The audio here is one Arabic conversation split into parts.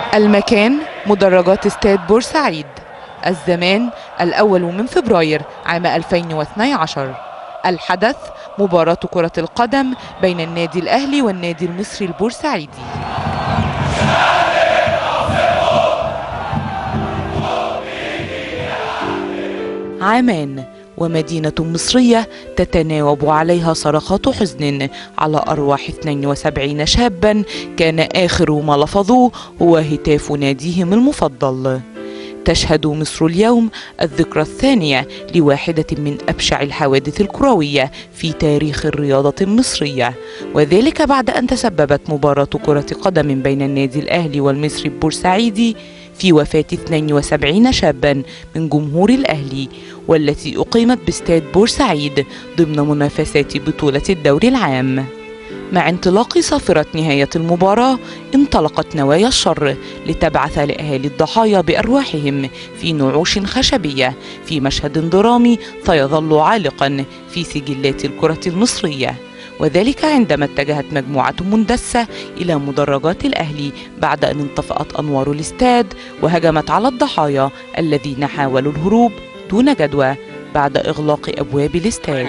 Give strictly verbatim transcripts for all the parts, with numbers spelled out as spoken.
المكان مدرجات استاد بورسعيد. الزمان الأول من فبراير عام ألفين واثني عشر. الحدث مباراة كرة القدم بين النادي الأهلي والنادي المصري البورسعيدي. عامان ومدينة مصرية تتناوب عليها صرخات حزن على أرواح اثنين وسبعين شابا كان آخر ما لفظوه هو هتاف ناديهم المفضل. تشهد مصر اليوم الذكرى الثانية لواحدة من أبشع الحوادث الكروية في تاريخ الرياضة المصرية، وذلك بعد أن تسببت مباراة كرة قدم بين النادي الأهلي والمصري البورسعيدي في وفاة اثنين وسبعين شابا من جمهور الأهلي، والتي أقيمت باستاد بورسعيد ضمن منافسات بطولة الدوري العام. مع انطلاق صافرة نهاية المباراة انطلقت نوايا الشر لتبعث لأهالي الضحايا بأرواحهم في نعوش خشبية في مشهد درامي سيظل عالقا في سجلات الكرة المصرية، وذلك عندما اتجهت مجموعة مندسة إلى مدرجات الأهلي بعد أن انطفأت أنوار الاستاد وهجمت على الضحايا الذين حاولوا الهروب دون جدوى بعد إغلاق أبواب الاستاد.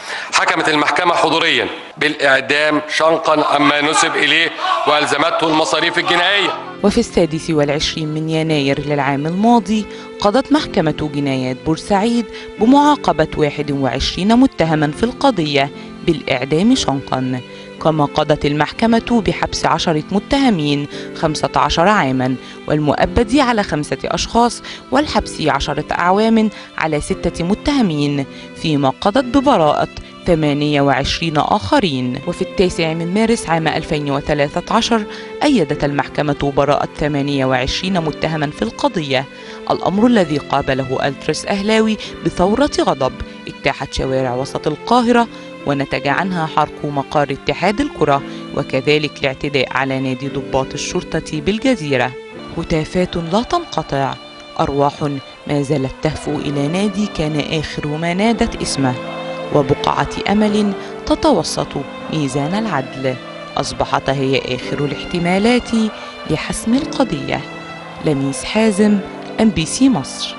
حكمت المحكمة حضوريا بالإعدام شنقا عما نسب إليه وألزمته المصاريف الجنائية. وفي السادس والعشرين من يناير للعام الماضي قضت محكمة جنايات بورسعيد بمعاقبة واحد وعشرين متهما في القضية بالإعدام شنقا، كما قضت المحكمة بحبس عشرة متهمين خمسة عشر عاما والمؤبد على خمسة أشخاص والحبس عشرة أعوام على ستة متهمين، فيما قضت ببراءة ثمانية وعشرين آخرين. وفي التاسع من مارس عام ألفين وثلاثة عشر أيدت المحكمة براءة ثمانية وعشرين متهما في القضية، الأمر الذي قابله ألتراس أهلاوي بثورة غضب اجتاحت شوارع وسط القاهرة ونتج عنها حرق مقر اتحاد الكرة وكذلك الاعتداء على نادي ضباط الشرطة بالجزيرة. هتافات لا تنقطع، أرواح ما زالت تهفو إلى نادي كان آخر ما نادت اسمه، وبقعة أمل تتوسط ميزان العدل أصبحت هي آخر الاحتمالات لحسم القضية. لميس حازم، أم بي سي مصر.